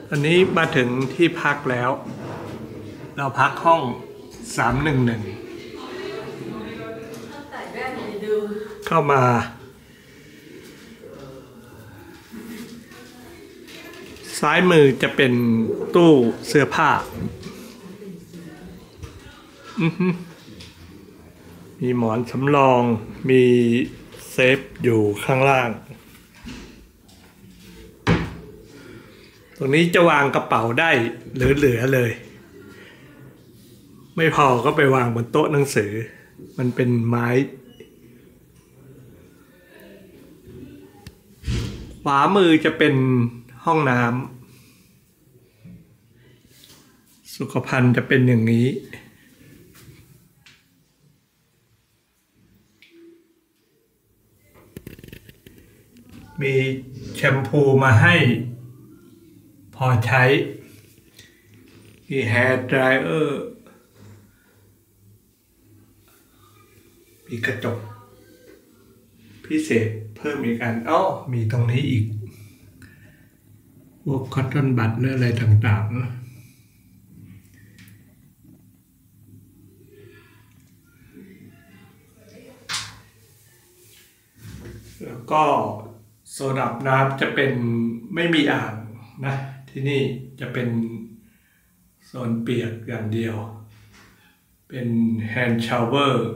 อันนี้มาถึงที่พักแล้วเราพักห้อง311เข้ามาซ้ายมือจะเป็นตู้เสื้อผ้ามีหมอนสำรองมีเซฟอยู่ข้างล่างตรงนี้จะวางกระเป๋าได้เหลือเลยไม่พอก็ไปวางบนโต๊ะหนังสือมันเป็นไม้ขวามือจะเป็นห้องน้ำสุขภัณฑ์จะเป็นอย่างนี้มีแชมพูมาให้พอใช้มีแฮร์ดรายเออร์มีกระจกพิเศษเพิ่มอีกอันมีตรงนี้อีกพวกคอตตอนบัดหรืออะไรต่างๆแล้วก็โซนอาบน้ำจะเป็นไม่มีอ่างนะที่นี่จะเป็นโซนเปียกอย่างเดียวเป็นแฮนด์ชาวเวอร์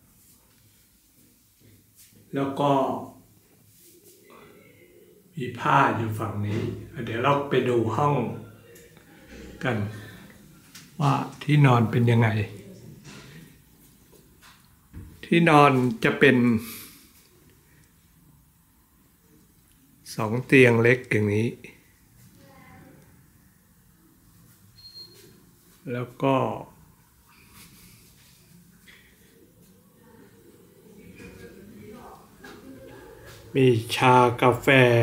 แล้วก็มีผ้าอยู่ฝั่งนี้เดี๋ยวเราไปดูห้องกันว่าที่นอนเป็นยังไงที่นอนจะเป็น2 เตียงเล็กอย่างนี้แล้วก็มีชากาแฟ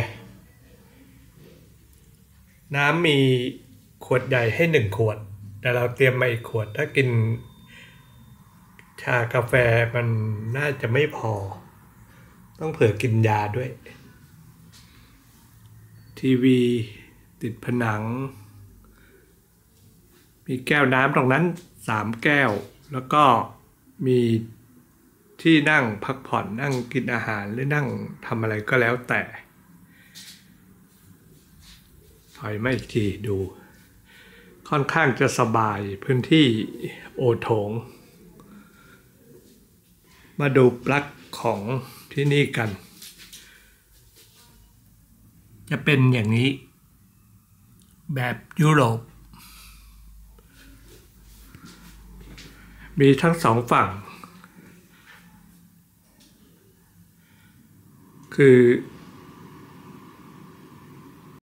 น้ำมีขวดใหญ่ให้1 ขวดแต่เราเตรียมมาอีกขวดถ้ากินชากาแฟมันน่าจะไม่พอต้องเผื่อกินยาด้วยทีวีติดผนังมีแก้วน้ำตรงนั้น3 แก้วแล้วก็มีที่นั่งพักผ่อนนั่งกินอาหารหรือนั่งทำอะไรก็แล้วแต่ถอยมาอีกทีดูค่อนข้างจะสบายพื้นที่โอโถงมาดูปลั๊กของที่นี่กันจะเป็นอย่างนี้แบบยุโรปมีทั้ง2 ฝั่งคือ